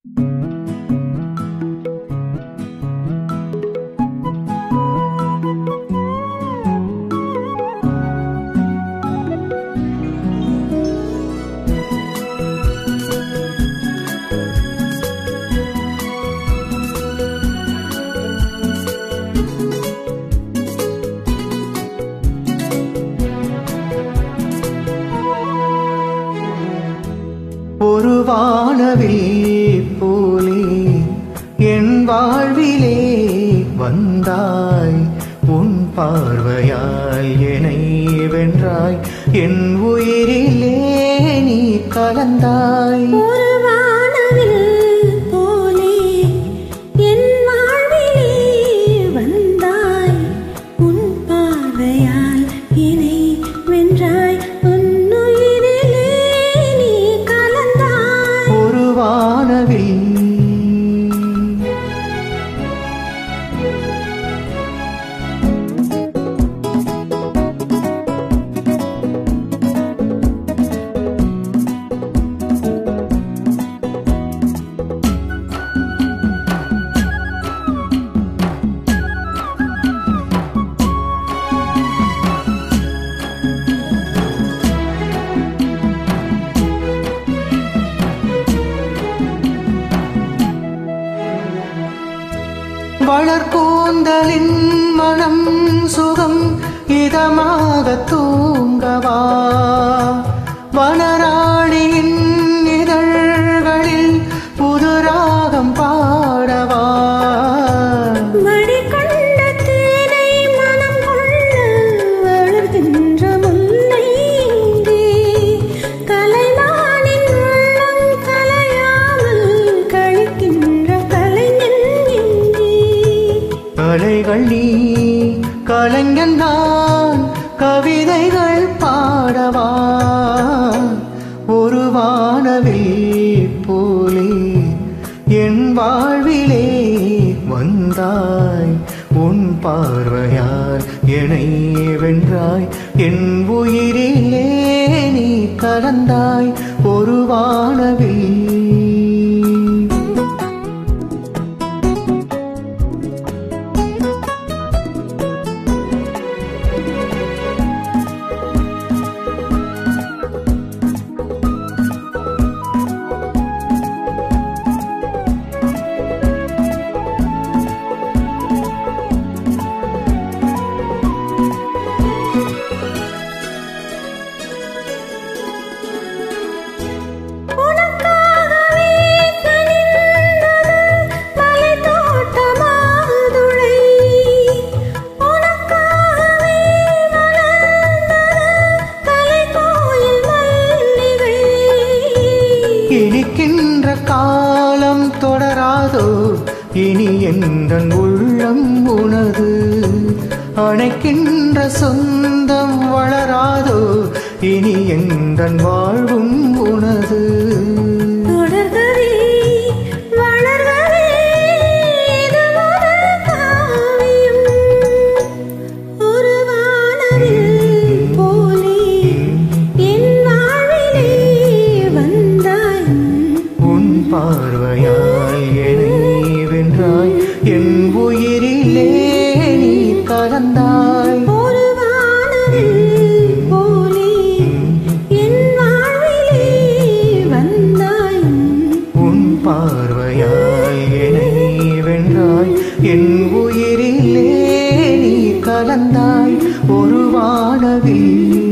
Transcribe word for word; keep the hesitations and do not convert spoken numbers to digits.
ஒரு வானவில் போலே என் வாழ்விலே வந்தாய், உன் பார்வையால் என்னை வென்றாய், என் உயிரிலே நீ கலந்தாய். ஒரு வானவில் போலே என் வாழ்விலே வந்தாய், உன் பார்வையால் என்னை வென்றாய், உன் உயிரிலே நீ கலந்தாய். ஒரு வானவில் வளர்கூந்தலின் மனம் சுகம் இதமாக தூங்கவா, வனராணியின் இதழ்களில் புதுராகம் பாடவா. மடிக்கண்ட தேனை மனம் கொள்ள வளர்கின்ற முல்லை இங்கே, கலைமானின் உள்ளம் கலையாமல் கழிக்கின்ற கலைஞன் இங்கே. கலைகள் நீ கலைஞன் நான், கவிதைகள் பாடவா. ஒரு வானவில் போலே என் வாழ்விலே வந்தாய், உன் பார்வையால் என்னை வென்றாய், என் உயிரிலே நீ கலந்தாய். ஒரு வானவில் இனிக்கின்ற காலம் தொடராதோ, இனி எந்தன் உள்ளம் உனது, அணைக்கின்ற சொந்தம் வளராதோ, இனி எந்தன் வாழ்வும் உனது. தொடர்கவே வளர்கவே இது ஒரு காவியம், ஒரு வானவில் போலே என் வாழ்விலே வந்தாய், உன் பார்வையால் என்னை வென்றாய், என் உயிரிலே நீ கலந்தாய். ஒரு வானவில் போலே என் வாழ்விலே வந்தாய், உன் பார்வையால் என்னை வென்றாய், என் உயிரிலே நீ கலந்தாய். ஒரு வானவில்